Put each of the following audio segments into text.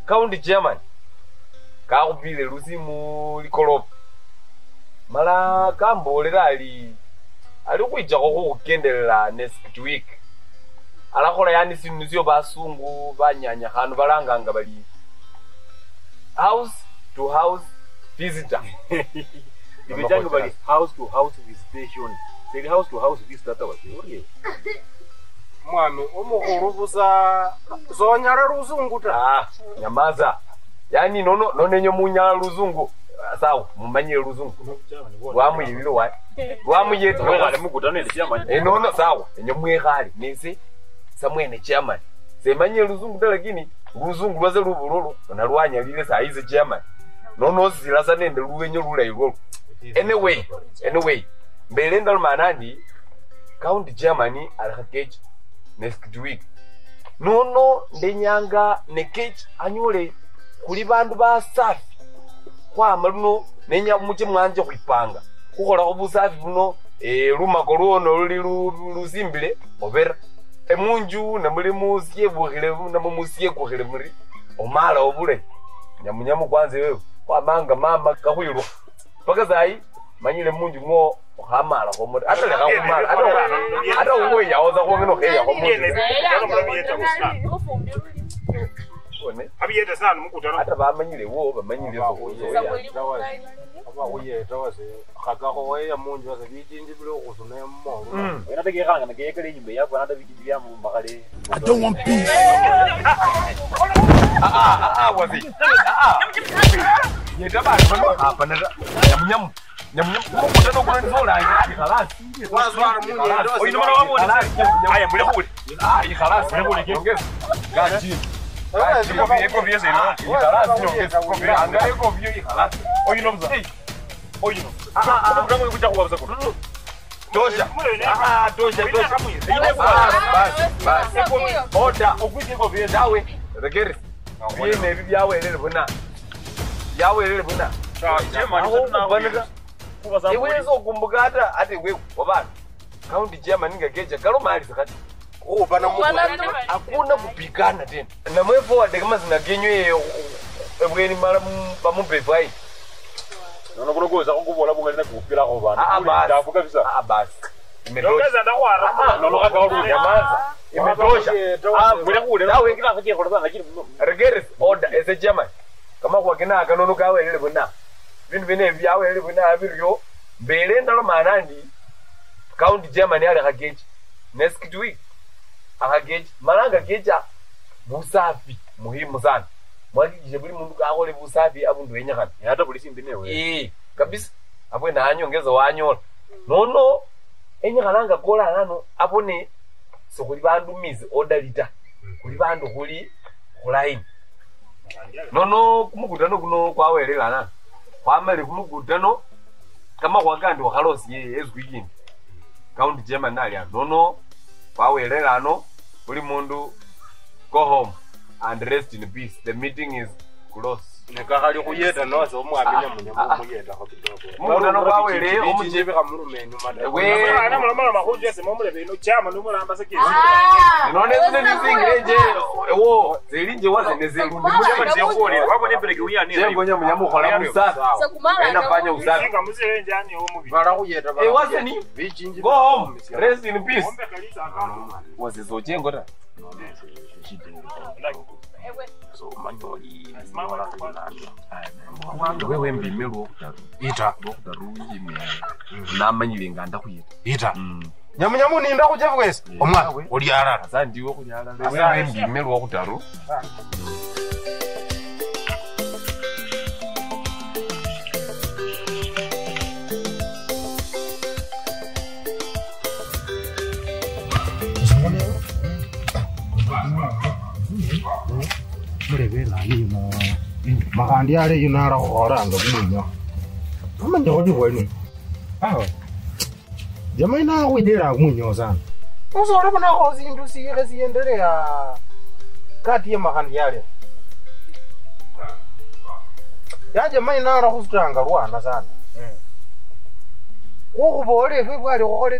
county chairman kakupile lusimu likolopa mala kambolera ali kwijako kukendelela next week alakola yani sinuzio basungu banyanya hanu balanganga bali house to house visitor ibijanga bali house to house visitation seli house to house visitor tawaje mwami umukuru busa zonyara ruzungu ta nyamaza yani nonenyo munyala ruzungu sawa mumanyire ruzungu wamuyibilo wa wamuyete wekale mukutano ile chairman nono sawa enyo mwekale nisi samwene chairman semanyire ruzungu ta lakini ruzungu lwaze rubulolo nalwanya lile saize chairman nono zilasa nende luwenyo lulairo anyway mbele ndalo manandi county chairman alhakechi next week nono ndenyanga nekechi anyule kuli bandu basafi kwa maluno nenya muche mwanje kwipanga kukola obusafi buno lumako luno luli luzimbile obera emunju namuli musiye buhile namumusiye kuhile muri omala obule nyamunyamu kwanze wewe kwa manga mama kahwirwa paka zai manyile munju ngo hamala homo ata le kamala ata uwe yaoza ko ngeno heya homo one abiyete sana mukutano ata bamanyile wo bamanyile zo abawuyeta wase khakako weya munju wase bijinji bilo kusune mo era tegekanga ngekele nyimbe yako nata bijinji bya mu bakale I don't want peace. Wazi yeta ba hapa na nyamunyamu mukutano kuna nzola khalas wazwara munye oyino mara wabo aya mbele kule khalas mbele ongeza gaji eko viese no khalas ongeza ko vile anga eko vio khalas oyino mza oyino kama kuja kuwaza kwa tosha bas oda okuje ko vile dawe regere viene vyawe lele bona yawe lele bona iwezo kumbuka hata wewe wabana county chairman ningegeja kalo mali zakati bana hakuna kupigana tena na mwe forward kama zinagenywe ebweni mara bamubevai nono kunogoza kukubola bungalina kupira ko bana ndafuka visa basi imetosha ndakwara nono kagauru nyamaza imetosha bure kule nawe kila kaje ko bana lakini regere order as a chairman kama kwa kina kanono kawe lele bona bintu bine byawe lele bona biryo mbele ndalo manandi county chairman yale kageji next week akageji malanga geja busafi muhimu sana mwakikije buli mundu kakole busafi abundu wenyakana hata polisi mbinewe kabisa apo na anyongeza wanyola nono enyakalanga kola nano apone so kuli bandu mizi orderita kuli bandu kuli line nono kumukutano kuno kwawelela na kwamale kumukutano kama kwakandi wakhalosi ezwikini county chairman nali nono kwawelela no kuli mundu go home and rest in peace. The meeting is closed. Nekakali kuyeta nozo omwamenya munyamo muyeta ko kidogo. Mukutano kwawele omujebe kamulumenu madam. We ana mama mahuje se momule bino chama numulamba sekezi. None zine nizingeje wo zelinje wazeneze lundi mujebe ndiyokole wabo nebeleke uyani. Jengo nyamunyamu khola musafi. Enda fanya usafi. Singa muzile njani omubi. Bala kuyeta bala. Waseni bijinji. Go home. Rest in peace. Ombe kalisa akano. Wazezo jengo ta. So manyoli wewe mbimelo okutaru ita okutaru yime namanyile nganda kuyita ita nyamunyamu ninda kujevuwese omwa oli arara asa ndiwe kunyala wewe mbimelo okutaru mulebe nani mo makandi ale yunara oranga kumunyo amanje ko dikwani jamai na kuidera kumunyo sana usora bana ko zindu siyele siyendelea kati ya makandi yale ya jamai na ra kustanga rwana sana ko kubole fe bwali ko kole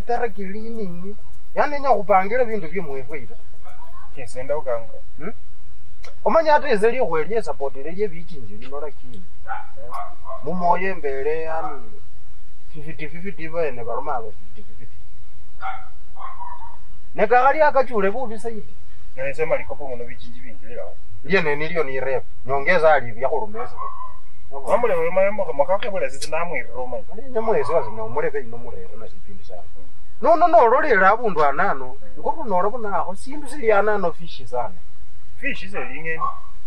tarakilini yani nya kupangela bintu byemwe fweita Kesenda ukanga. omanya ate ezeli okhwelie support lye bichinji lino lakini mumoye mbele yani 50-50 bene baroma aba 50-50 nekakali akachule bubi saidi Nasema likopo muno bichinji bingi leo. Liene nilio ni rep. Nyongeza ali ya kurumeza. Mamule wewe makake bole sisi namwe Roma. Ali nyamwezi wazi no murebe no murere na sipindi sana. No rolera abundu anano. Ngoku noro bona aho sindu sili anano fishi sana. Fishi ze lingeni.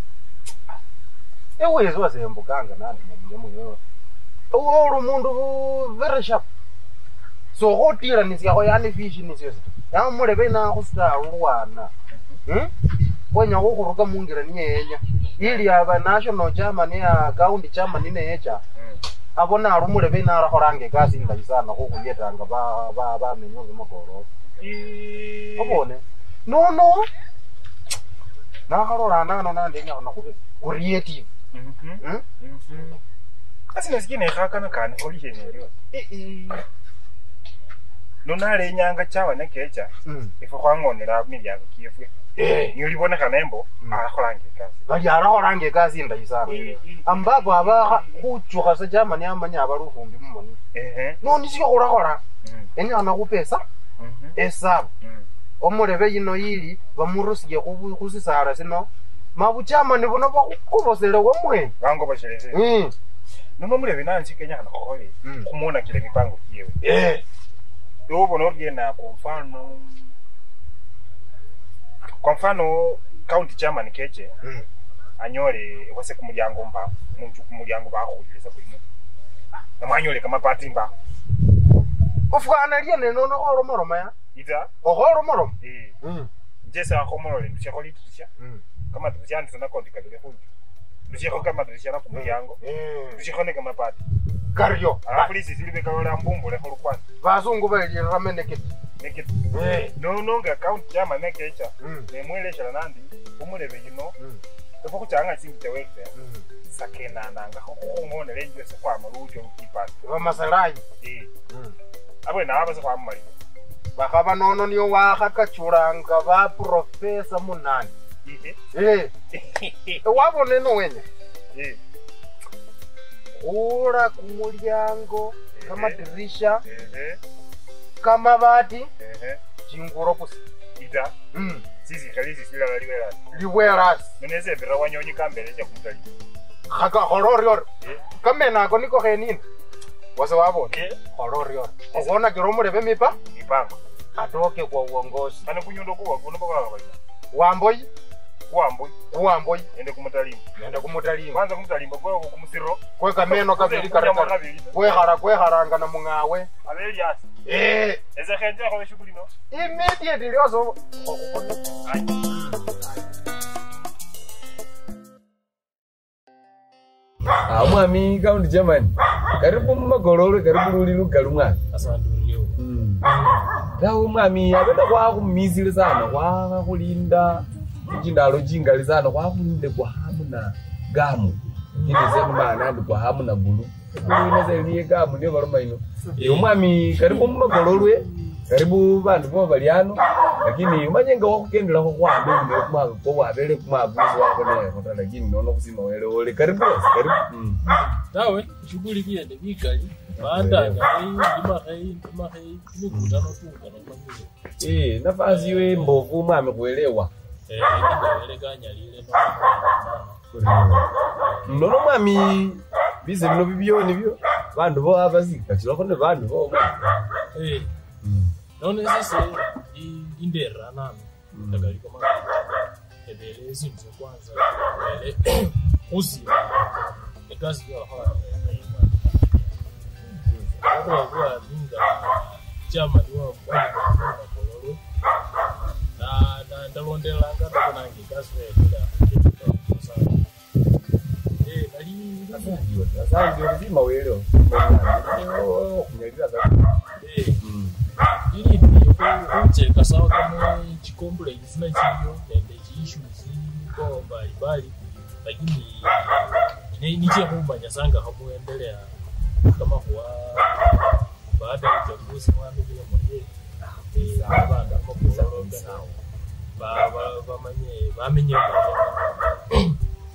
Ewe wazi mbukanga nani munyemunyo. Oro mundu very sharp. So hotira nisiako yani fishi nisiyose. Ya murebe na kusta ruwana. Kwenya ukuruka mungira nienya ili aba national chairman ya county chairman necha abona arumulebe na arahorange kasi ndayisana ko kuyetanga ba menyoze makoro abone no na harora nano nande nya na ku creative kasi nasikine khakana kana original nonale nyanga chawa nekecha ifo kwangonera milyango kiefwe nilibona kanembo arahorange kasi bali arahorange kasi ndayisana ambapo aba kuchuka sa jamani amanya abarufumbi mumoni no nisiko kurahora enya na kupesa esa omulebe yino yili bamurusiye kusisara sino mabuchama nibono bakubosele womwe bango basheleze nomo mulebe nansi Kenya kana kokole kumona kile mipango kiyewe Dobo noriena kwa mfano county chairman keche anyore wase kumulyango mba muntu kumulyango bakhulisa kulimo namanyole kama party mba ofwana liene no oromoroma ya ita oromoroma jesa akomorole ndichakoli tutisha kama tutyandi sana kondi kadule hunju ndichako kama tutisha kumulyango ndichakone kama party Karyo. Polisi zilibe kalola mbumbo le holukwana. Bazungu bali rameneketi. Neketi. No nga account jama nekecha. Nemwelesha nandi umulebe yino. Efo kuchanga singi tewekse. Sakena nanga khumone lenje se kwa marujo ukipata. Bamasalayi. Abo na aba se kwa mali. Bakaba nono niyo wakakachuranga ba professor munani. Wabone no wenya. Ura kumulyango kama dirisha kama bati chinguro kusi ida sisi kalisi sila liweras meneze bira wanyonyi kambele cha kumtali khaka hororior kamena ko niko khenini wase wabona hororior ubona kiromule bemipa mipango atoke kwa uongozi kana kunyundo kwa kuno baba wamboi Wamboi ende kumutalimba kwanza kumutalimba kwa kumusiro kwa kameno kabili kareka kwe haranga na mungawe Abelias eze khenje kwa shughuli no immediately also mwami county chairman karibu magororo karibu luliluka lumwa asandulio Dawo mwami abenda kwa kumizile sana kwa kulinda Jindalo jingali sana kwa kunde kwa hamu na gamu. Kini sema maana ndi kwa hamu na bulu. Kulineza iliye gamu ndio baroma ino. Umwami karibu mumagololwe, karibu bandu bo baliano, lakini umanyenga wakukendela ko kwambe ne kumaka ko wabele kumabuzo wako ne kota lakini nono kusima wele ole karibu. Dawe shughuli pia ni vikali. Baada ndima hii nikutano tunga na nafasi we mbovu mwami kuelewa. Nono mwami bize bino bibiyoni byo bandu bo abazika chiloko ne bandu bo none sisi indera nami ndagaliko mama ebele izinto kwanza ebele uzi ekazi yo hala kwa binga chama diwa kwa kololo na ndalondela ngata kunangi kaswe sasa ndio nzima wele kunyalira ili ndio kucheka sawa kama chikombole izina chiyo nende issues ko bali lakini nije kumanya sanga hamuendelea kama kwa baada ya uchaguzi mwami bila mwenyewe baba kama kwa bamenye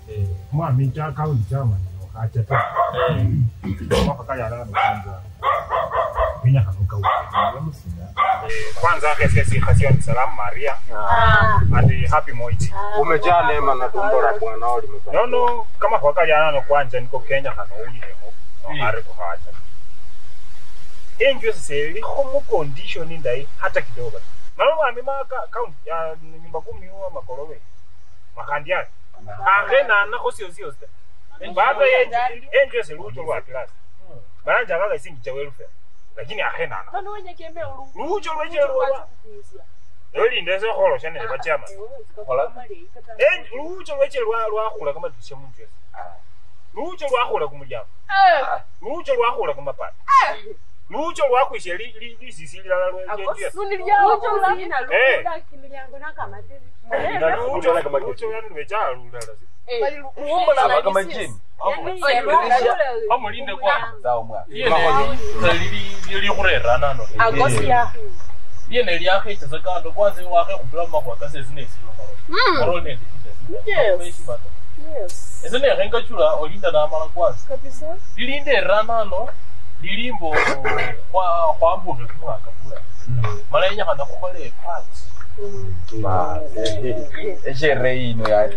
mwami cha kaunti chama ni kacha tu mwaka kaya la kwanza pinya kanuka kwanza kesi khasioni salam Maria and happy Moiti umejaa neema na tumbo la Bwana ulimekuwa no kama kwa kaya na kwanza niko Kenya kana uli hemo ari kuhacha enjo seli homo condition ndai hata kidogo mama mami maka kaunti ya nyumba 10 huwa makorowe makandia agena na kosio baada ya enjo seluto wa class baranja kaka isingi cha welfare lakini agena na nani wenye kembe lucho lwecherwa loli ndese holo shane ne bachama Hola. lucho lwecherwa lwahula kama tushe muntu yese lucho lwahula kumujama lucho lwahula kumapata lucho lwakwishe lisisi lala lwejenje nuni lyawo lina lula kimilyango nakamateli lucho yani lwecha lula Kama jini. Amulinde kwa. Sawa mwa. Lili kurera nano. agosia Yene lyakhe tsakando kwanze wakhe kubula makwa kasezinesi. Korone ndikita. yes Ezene renga chula olinda na mala kwanza. kabisa Lilinde ranano lilimbo kwa mbuve kumwaka kula. Mala yenya kana kukhole parts. Ba. Ejere ino ya.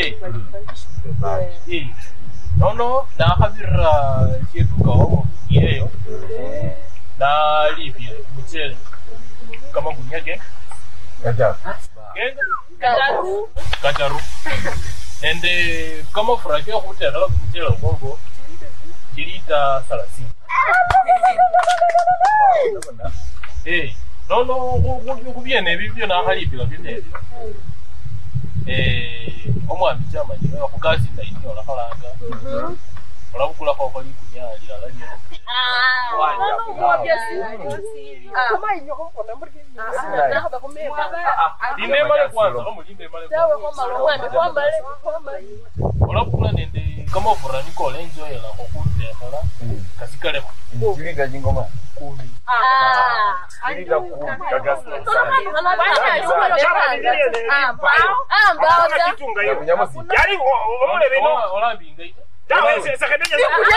No, na habira chetuka wao yeyo. Na lipi mchele kama kunyage. Kaja. Genga kataru Ende kama furake hutera la mchele ubongo. Kilita 30. No, kubiene bibyo na halipi la bine. Omwami chama nyo kukazi ndainyo la kalanga. Olabukula kwa kwali kunyali la lanye. kama inyo ko na muri na haba kumeba Inde male kwanza kama inde male. tawe ko malomwe kwamba Olabukula nende kama fura niko lenjo yela kokute kala. Kasikale Kilita jingoma. 10. Kilita 10 kagasa. hakuna kitunga hiyo yani omule bino olambi ngai. tawe sakadenya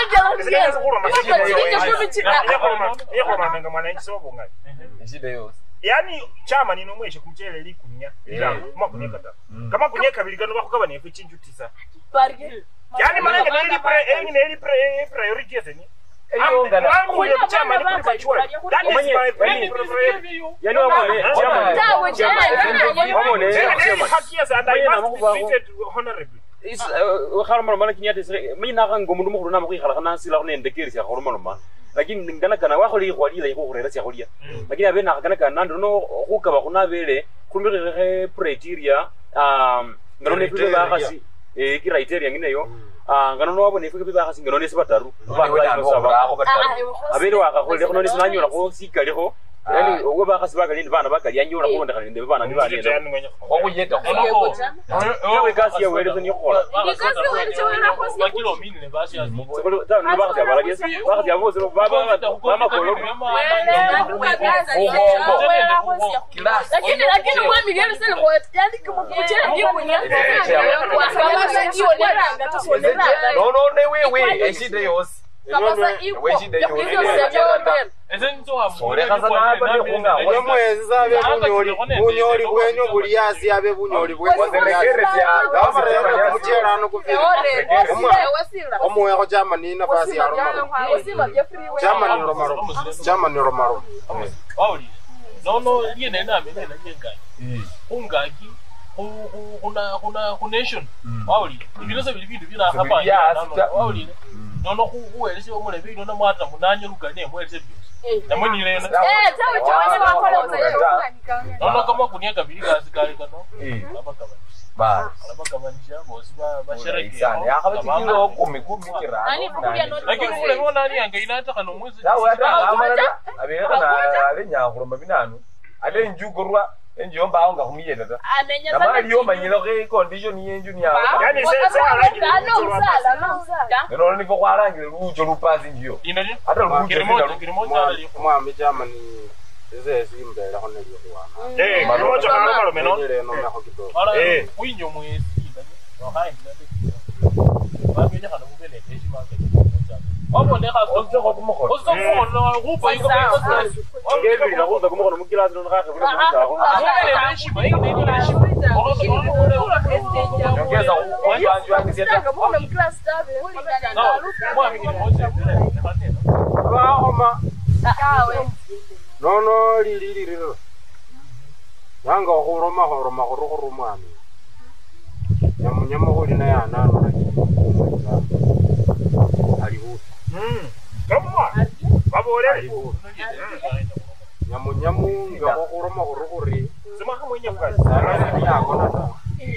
yako menga mwananchi sobo ngai Shida hiyo. yani chama nino mweshe kumchele likunya ila mwa kunyeka ta kama kunyeka biligano bakukaba ne kwichinju tisa yani manenge ne priority yeseni chama ni kuri bachwa that is my Yani wamone chama haki ya sada treated honorably kharma mala kinyate sire mina kan gomundu mo na mo khara kana sila ko nende kiri sia khorma ma lakini ngana kana wa kholi khwalila iko khorera sia kholia lakini abena kana kana ndo go ka ba kuna bele kumire criteria ngano ne pile ba khasi criteria ngine yo ngano no abone fike ba khasi ngano ne sebataru ba ba saba abere wa ka khole kono ne sinanyola ko sikale ko yani ogo ba khasi ba kalindi bana ba kali anyola ko ndakali ndebe bana ni ba ne Okuyeta. Owe kasi ya wele ni khola Bakilo mini ne basi ya. Sekolo ta ni ba kasi bala kesi ba kasi abo selo baba mama kolo lakini mwami gani sasa kwa yani kama kuchela jikunya kwa sababu ndio nanga tusonera No, ne wewe. Shida hiyo. kabisa iko Ezen to ha. Ore kaza na hapa ni kunga. Wewe mwezi sabe bunyoli bwenyu buli asi abe bunyoli bwenyu muchera no kufira omwe ko chama ni nafasi ya chama ni romaro Auli. No, yene na mene na nyengai. Ungaki kuna nation. Auli. Ibiloza bilibidu bina hapa. Auli. No kuwelese omulebe ino na mwata munanyo lugane mwelese byose. Namwe ni lena. tawe chawe bakole No kama kunyeka bilika asikale kano. Abakaba. Ba. Abakabanisha bosi ba shereke. Sana. Ya kama tikilo 10 kirano. Nani kukulia noti. Lakini kule mbona nani angaina hata kano mwezi. Tawe hata amara abera kana alenya kuroma binanu. Ale njugurwa enjo mbaonga kumiyeta ta. amenya Kama aliyo manyilo ke condition yenju ni ya. yani sasa rangi Neno ni kwa rangi lujo lupazi ndio. Inaje? Hata lujo kirimoja ali. mwami chama ni eze simbele ko ne yokuana malocho kana malo meno no me ko kido Ala winyo mwezi. Wa hai ndade. Bagenya kana mubele heshima ke. Waboneka Otsoko kumokho. Osokhono kuba yiko Ngeli na kuza kumukhono mukilasi no ngakhe bula kumutako. mubele heshima ingene heshima. Nyongeza kwanjwa ngisiyeta. Ngabona mclass tabe. No, mwami ni mmoja. Abahoma. Kawe. Nono lililililo. Yanga okuroma horoma kurumami. Nyamunyamo kuli na yana no. Alihuta. Kamwa. Babole. Nyamunyamu ngakuroma kurukuri. Sema kama mwenye kwa. Sana yako na ta.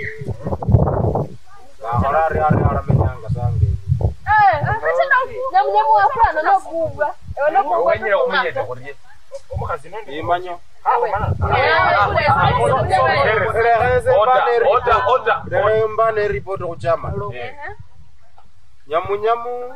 Bahara ari menyanga sange. Nyamunyamu wafana no kubwa. Ewa no kubwa. Wenyere kumenyeta kuriye. Omukazi none. Imanyo. Mbane report kuchama. Nyamunyamu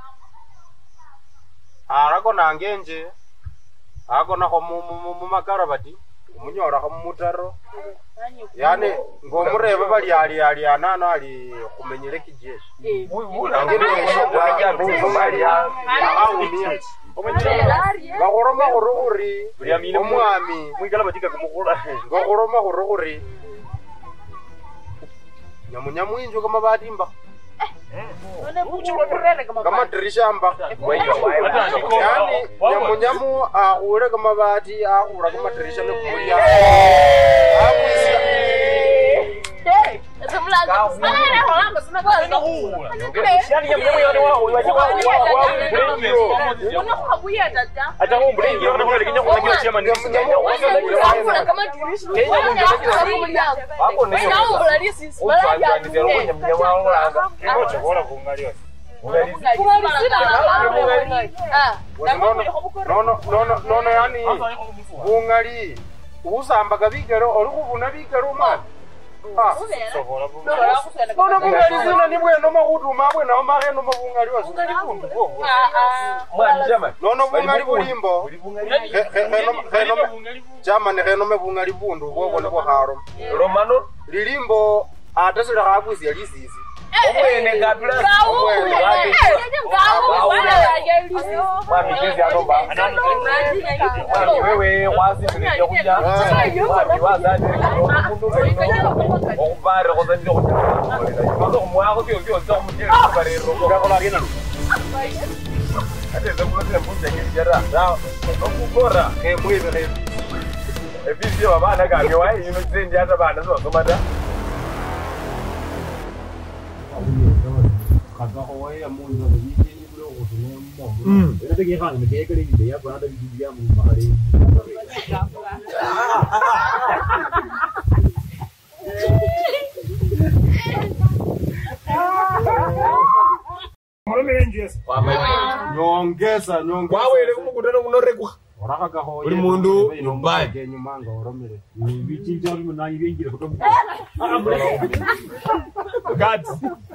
arako nangenje ako nako mu makarabati umunyora ko mutaro yani ngomureba bali ali anano ali kumenyere kijeshi ngene bagoroma gorogori omwami Mwikala batika kumukula. ngogoroma gorogori nyamunyamu injo kama batimba kama dirisha amba yani nyamunyamu ahure kama bati ahura kama dirisha ne kulia akwisa Yani nyamunyamu yone Acha mbrengi ona kwa likinya kwa kile chema ni. Kimocho bora kungalio. No yani bungali usamba kabigero ori kuvuna bigero man Sobora bu. no bungali zina ni bweno makutu mabwe na mageno mabungali wasukali bundu bwo Mwana jamani. no bungali bulimbo jamani heno mebungali bundu bwo ne bwo haro Romano lilimbo atasira kabuzi alisisi omwene ngapula. Mami kezi anomba. Mami wewe wazi ndio kuja. Mami wazani okubare kozani ndio kuja. Mazo mwa ko kyo zo muthe bare rogo ka kola gena. Ate zo kulo mpunja ngijara. Da okukora ke mwibe ne. Ebizio babana ka ke wayi ino tsendi ata bana zo somada. Kaka ya mundu yiki bro kutune mo. Era te kehang me kekele ni ya bana di dia mu mahari. Murumire njese. nyongeza Wawele kumukutana kunorekwa. oraka gaho Uri mundu nyumbani. nyumanga oromire Bichi jamu na irengira kutoka. God.